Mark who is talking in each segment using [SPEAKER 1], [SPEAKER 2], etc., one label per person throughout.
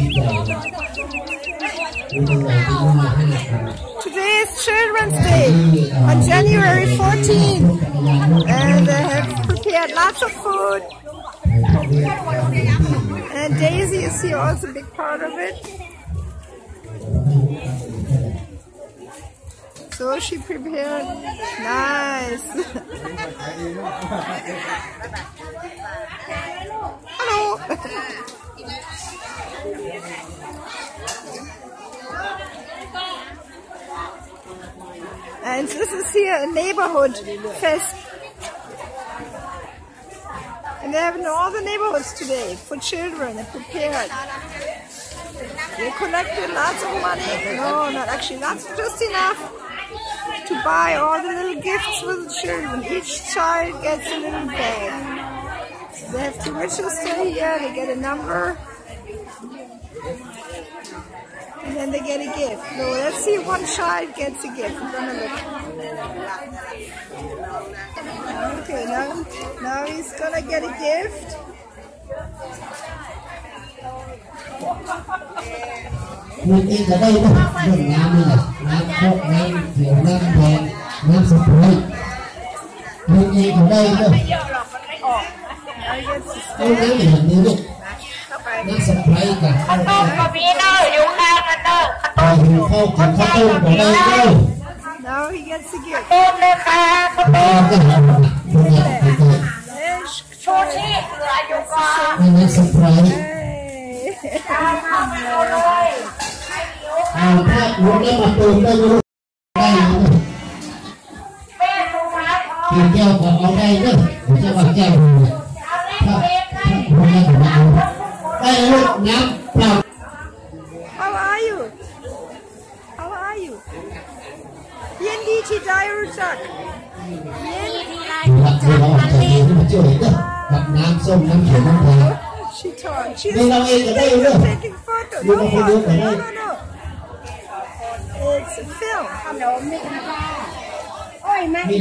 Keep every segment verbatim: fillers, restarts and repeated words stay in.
[SPEAKER 1] Today is Children's Day on January fourteenth, and they have prepared lots of food. And Daisy is here, also a big part of it. So she prepared nice. Hello. And this is here a neighborhood fest. And they have in all the neighborhoods today for children. They prepared. They collected lots of money. No, not actually, lots, just enough to buy all the little gifts for the children. Each child gets a little bag. So they have to register here, they get a number, and then they get a gift. So let's see if one child gets a gift. We're gonna look. Okay, now, now he's gonna get a gift.
[SPEAKER 2] Mình đi ở đây thôi, đừng làm gì là làm khóc, làm kiểu làm đèn, làm sập hơi. Mình đi ở đây thôi. Tôi nói mình làm như vậy. Làm sập hơi cả.
[SPEAKER 3] Khăn tôm có bí đâu, dùng khăn khăn tôm.
[SPEAKER 2] Rồi dùng khâu cầm khăn tôm ở đây thôi.
[SPEAKER 1] Now he gets a gift.
[SPEAKER 3] Tôm lên khăn, khăn tôm. Chú chị, người dùng con.
[SPEAKER 2] Làm sập hơi.
[SPEAKER 3] Không, không, không, rồi.
[SPEAKER 2] เอาถ้าหมดแล้วมาตูนได้รู้ได้กินแก้วก็เอาได้เด้อผมจะว่าแก้วถ้าคนนี้ผมเอาได้ลูกน้ำเปล่า
[SPEAKER 1] How are you? How are you? ยินดีที่ได้รู้จักยินดีที่ได้รู้จักกันเลยมาเจอเด้อกับน้ำส้มน้ำเขียวน้ำแดง She taught. She's taking photos. No, no, no, no. It's a film.
[SPEAKER 2] Happy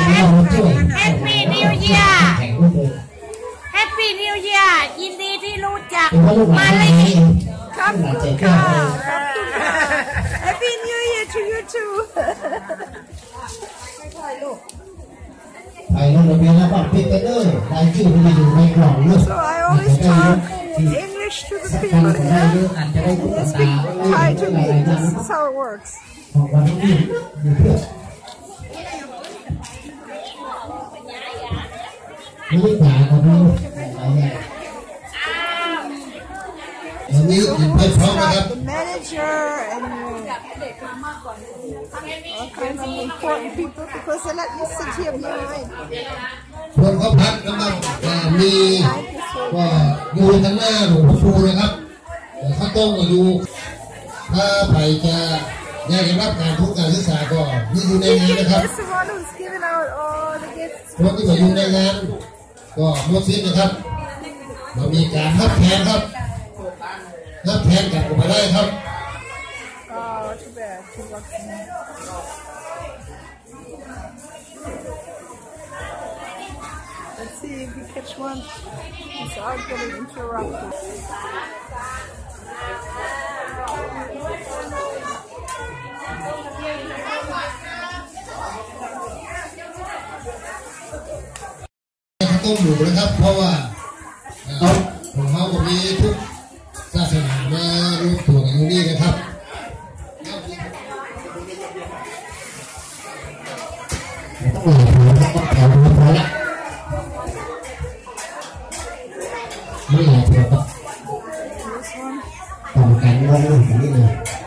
[SPEAKER 3] New Year Happy New Year ยินดีที่รู้จักมาเลย
[SPEAKER 1] Come come Happy New Year to you too.
[SPEAKER 2] ไปแล้วเราเรียนแล้วบอกพี่กันเด้อรายชื่อมันอยู่ในกล่องเนอะ
[SPEAKER 1] So I always talk English to the people here. They speak Thai to me. This is how it works.
[SPEAKER 2] ของวันนี้นี่ป่าเขาดูวันนี้กินไปพร้อมนะครับ
[SPEAKER 1] The manager and all kinds of important people because they let me sit here behind.
[SPEAKER 2] คนเขาพักนะครับมีก็อยู่ทางหน้าหลวงพ่อคูนะครับข้าวต้มก็อยู่ถ้าไปจะอยากจะรับการทุนการศึกษาก็นี่อยู่ในงานนะครับคนที่มาอยู่ในงานก็หมดสิ้นนะครับเรามีการทับแทนครับทับแทนกันออกมาได้ครับ
[SPEAKER 1] Let's see if we catch one without getting interrupted.
[SPEAKER 2] ต้มหมูนะครับเพราะว่าของเขาก็มีทุกศาสนามารวมตัวกันอยู่นี่นะครับต้องหลายคนต้องแถวดูพอละไม่หลายคนครับต่อกันว่าเรื่องนี้เลย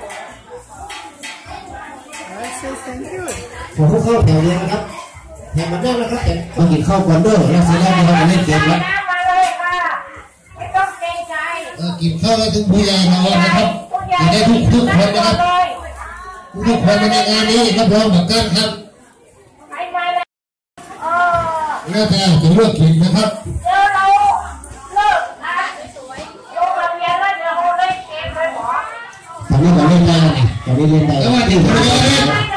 [SPEAKER 2] ผมเข้าแถวนี้นะครับแถวมันได้แล้วครับแต่ต้องกินข้าวก่อนด้วยแล้วเสร็จแล้วเราไปเล่นเกมแล้วกินข้าวแล้วถึงผู้ใหญ่เรานะครับจะได้ทุกทุกคนนะครับทุกคนในงานนี้รับรองเหมือนกันครับแล้วแต่จะเลือกกินนะครับตอนนี้เราเล่นได้นะตอนนี้เล่นได้แล้วว่าถึงผู้ใหญ่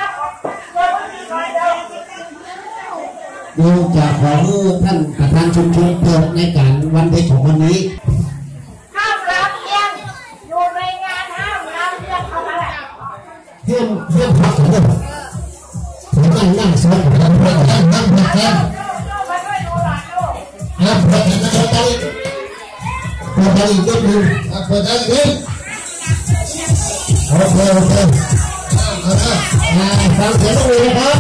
[SPEAKER 2] ดูจากของท่านประธานชุมชนเปิดในการวันเพ็ญของวันนี้
[SPEAKER 3] ห้ามรับเลี้ยงอยู่ใน
[SPEAKER 2] อีกนิดนึงเปิดได้อีกนิดโอเคโอเคเอาละฟังเสียงต้องมีนะครับ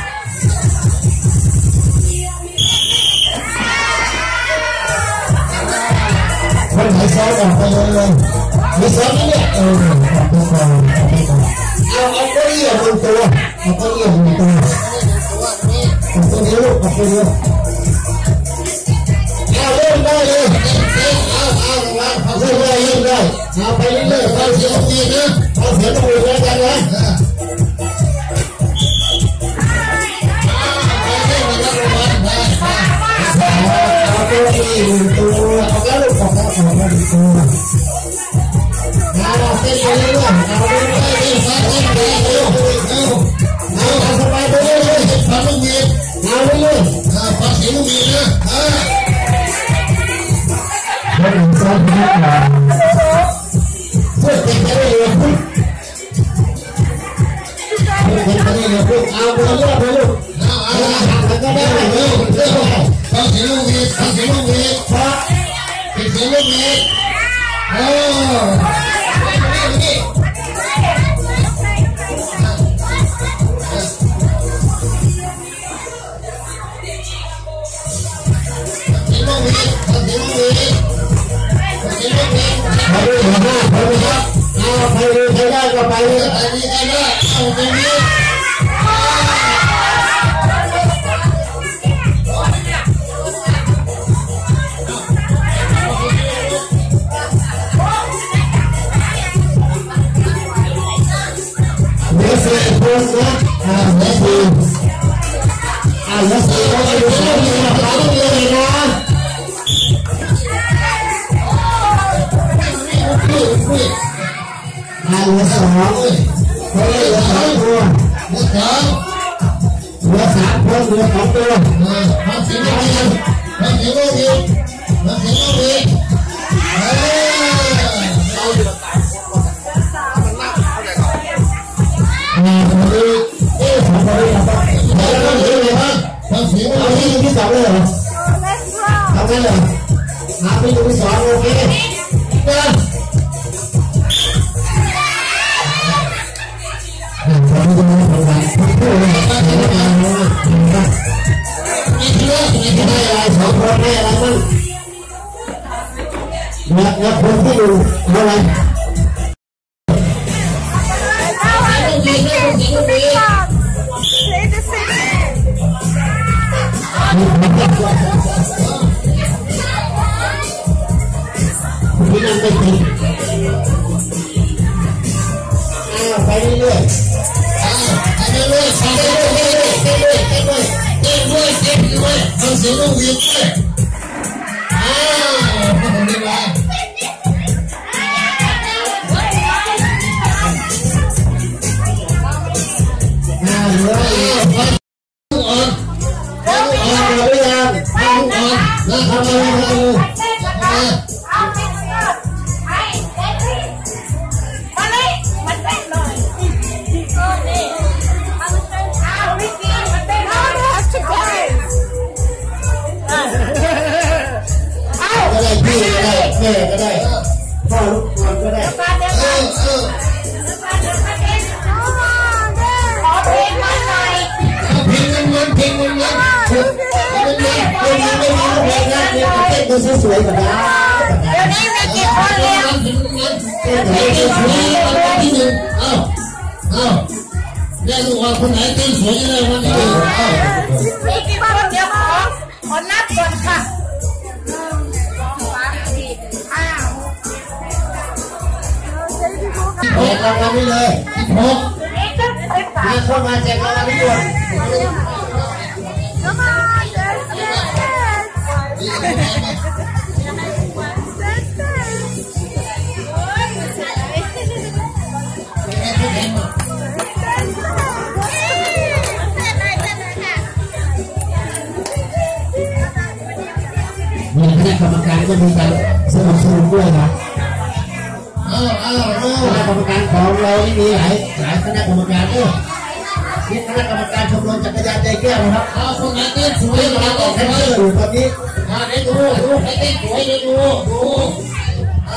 [SPEAKER 2] คนไหนซ้อมออกไปเลยมีซ้อมนี่เนี่ยเออออกไปก่อนออกไปก่อนเอาเอาเก้าอี้ออกบนตัวเอาเก้าอี้ออกบนตัวออกตัวเดียวลูกออกตัวเดียวเอาเล่นได้เลยเอาเอาเอาเอาเล่นได้เล่นได้เอาไปเรื่อยๆเอาเสียงต้องมีนะเอาเสียงต้องมีแล้วกันนะเอาตัวนี้ตัวเอาแล้วลูกออกแล้วออกแล้วตัวเอาเส้นไปเรื่อยๆเอาไปเรื่อยๆเส้นซ้ายเส้นขวาเร็วเร็วเอาเอาสบายไปเรื่อยๆฟังลูกมีเอาเรื่อยๆเอาฟังเสียงลูกมีนะอ่าไม่ต้องซ้อมไม่ต้องเพื่อเป็นไปได้เลยพูดเพื่อเป็นไปได้เลยพูดเอาไปเรื่อยๆไปลูกเอาเอาแล้วก็ได้เร็วเร็วฟังเสียงลูกมีฟังเสียงลูกมีฟังเสียงลูกมีโอ้ไปเลยหัวหน้าไปเลยครับเอาไปเลยใครได้ก็ไปเลยใครได้ใครได้เอาไปเลยเดี๋ยวเสียคนนะอ่าเดี๋ยวเสียอ่าเดี๋ยวเสียเขาไปดูสองเลยนะเขาต้องเรียนเลยนะอ่าเหลือสองเหลือสองตัวเหลือสองเหลือสามคนเหลือสองตัวทำสิ่งที่ดีทำสิ่งที่ดีทำสิ่งที่ดีเฮ้ยอ่าคนนี้เอ๊ะสองคนนี้ครับเดี๋ยวเราเห็นเลยครับทำสิ่งที่ดีที่สองเลยเหรอทำได้เหรอหาไปดูที่สองโอเคเดินผมจะมาทำงานพูดเลยว่าเห็นงานว่ามีเรื่องมีอะไรสองคนได้อะไรมั่งแล้วแล้วคนที่อยู่อะไรพี่นั่งไม่ติดไปเรื่อยๆไปเรื่อยๆไปเรื่อยๆไปเรื่อยๆไปเรื่อยๆไปเรื่อยๆไปเรื่อยๆไปเรื่อยๆเอาเสียงลูกวีดเลยอ้าวนี่ไงอ่าเหลืออีกลูกอ่อนลูกอ่อนหรือยังลูกอ่อนแล้วทำอะไรทำอะไรก็ได้พี่ก็ได้แม่ก็ได้พ่อลูกคนก็ได้เออเออขอเพลงมันหน่อยเพลงมันมันเพลงมันมันเพลงมันมันเพลงมันมันเพลงมันเพลงนะเพลงมันเต้นดูสวยๆแบบนี้เดี๋ยวนี้ไม่เก็บคนเลี้ยงเพลงมันเต้นสวยๆวันที่หนึ่งเอ้าเอ้าแยกลูกว่าคนไหนเต้นสวยเลยวันที่หนึ่งเอ้านี่กี่คนเดียวขอขอนับก่อนค่ะแจกรางวัลนี่เลยหกมาเข้ามาแจกรางวัลนี่ด่วนมีคณะกรรมการก็มีการสนับสนุนด้วยนะอ้าวอ้าวคณะกรรมการของเรานี่มีหลายหลายคณะกรรมการเออนี่คณะกรรมการชมรมจักรยานใจแก้วนะครับเอาคนไหนเต้นสวยเราต้องเต้นอยู่ตอนนี้อ่าได้ดูดูใครเต้นสวยได้ดูดูอ่า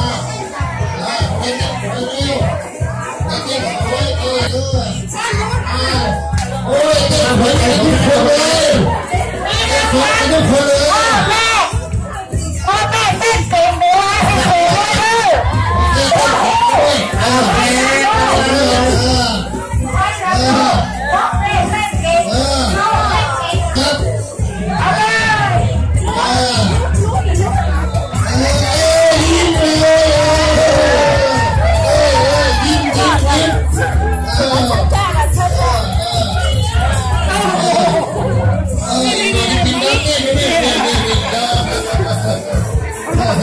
[SPEAKER 2] กคนเลยพ่อแม่
[SPEAKER 3] พ่อแม่เต้นเก่งเลยให้เก่งเลย
[SPEAKER 2] เออเออเออเออ
[SPEAKER 3] พ่อแม่เต้นเก่ง
[SPEAKER 2] เออครับ
[SPEAKER 3] เอาเลย
[SPEAKER 2] เออเออยิ้มเลยเออยิ้มยิ้มยิ้มเออ
[SPEAKER 3] จ้าละเชิญเลย
[SPEAKER 2] เออนี่นี่นี่นี่นี่นี่นี่นี่เออเออ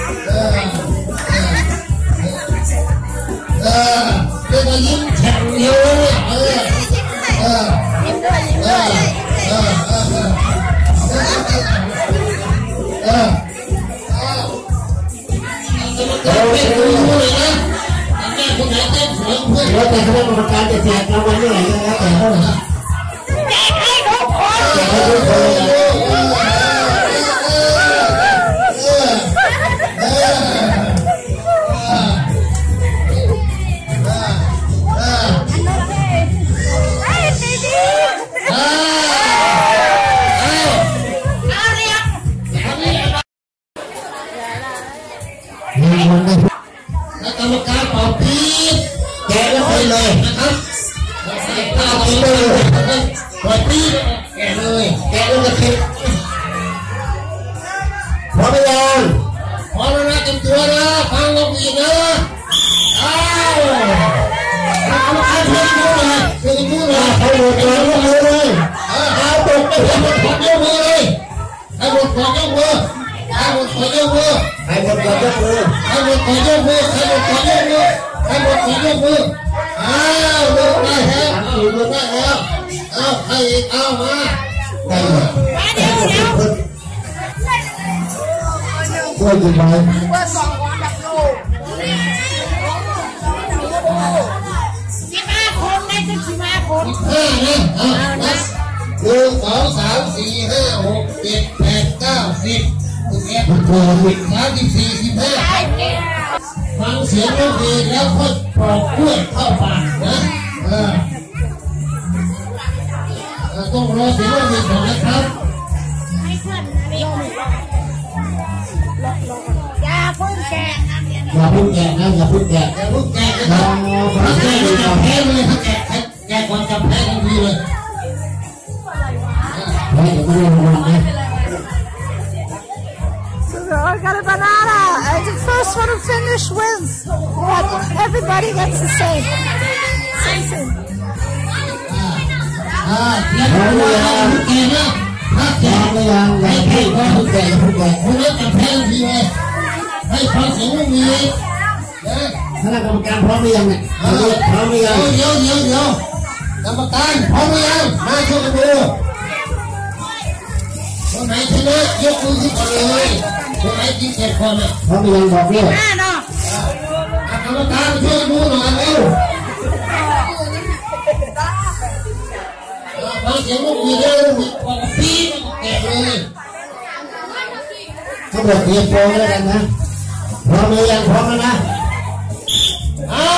[SPEAKER 2] เออเดี๋ยวมายิ้มแฉ่งเยอะเออเออ
[SPEAKER 3] ยิ้มด้วยยิ้มด้วย
[SPEAKER 2] เออเออเออเดี๋ยวไม่รู้เลยนะแม่คนไหนเต้นสวยเพื่อนแล้วแต่คณะกรรมการจะแจกรางวัลที่ไหนก็แล้วแต่เขานะ
[SPEAKER 3] แจกให้ทุกคน
[SPEAKER 2] แจกให้ทุกคนแล้วกรรมการเป่าปี๊บแกะแล้วไปเลยนะครับใส่ผ้าไปเลยปล่อยปี๊บแกะเลยแกะแล้วจะคิดพร้อมไหมยังพร้อมแล้วนะเต็มตัวนะฟังลงอีกนะอ้าวกรรมการเพื่อนดูเลยเพื่อนดูเลยให้หมดเลยยกมือเลยเอาตกไปให้หมดขอยกมือเลยให้หมดขอยกมือให้หมดขอยกมือให้หมดขอยกมือให้หมดขอยกมือให้หมดขอยกมือให้หมดขอยกมืออ้าวลงได้แล้วเอาลงได้แล้วเอาใครอีกเอามาได้เลย
[SPEAKER 3] เดี๋ยวเดี๋ยว
[SPEAKER 2] ช่วยกินไป
[SPEAKER 3] ว่าสองวันดับลูกสิบห้าคนได้ถึงสิบห้าคน
[SPEAKER 2] ห้านะเอานะหนึ่งสองสามสี่ห้าหกเจ็ดแปดเก้าสิบสิบเอ็ดสิบสองสิบสามสิบสี่สิบห้าฟังเสียงดนตรีแล้วค่อยปอกกล้วยเข้าปากนะเออต้องรอเสียงดนตรีก่อนนะครับ
[SPEAKER 3] ให้เพื่อนนี่อย่าเพิ่งแกะ
[SPEAKER 2] อย่าเพิ่งแกะนะอย่าเพิ่งแกะอย่าเพิ่งแกะนะครับถ้าแกะจะแพ้เลยถ้าแกะแกะก่อนจะแพ้ทันทีเลยไม่เดี๋ยวไม่ได้รางวัลนะ
[SPEAKER 1] I got a banana, and the first one to finish wins. But everybody gets the same. Same thing.
[SPEAKER 2] อ่าเทียบกันเลยทุกแก่นะถ้าแก่ไม่ยังไม่ให้ก็ทุกแก่ทุกแก่คนนี้จะแพ้ทีเลยให้ฟังเสียงไม่มีนะคณะกรรมการพร้อมหรือยังเนี่ยพร้อมหรือยังเดี๋ยวเดี๋ยวเดี๋ยวกรรมการพร้อมหรือยังมาช่วยกันดูคนไหนชนะยกมือขึ้นมาเลยคนไหนกินเสร็จก่อนอ่ะพร้อมหรือยังบอกเลย
[SPEAKER 3] ห้าเนาะ
[SPEAKER 2] กรรมการช่วยดูหน่อยเร็วฟังเสียงลูกมีเยอะมีกว่าปีแก่เลยเขาบอกเตรียมโปรแล้วกันนะพร้อมหรือยังพร้อมแล้วนะอ้า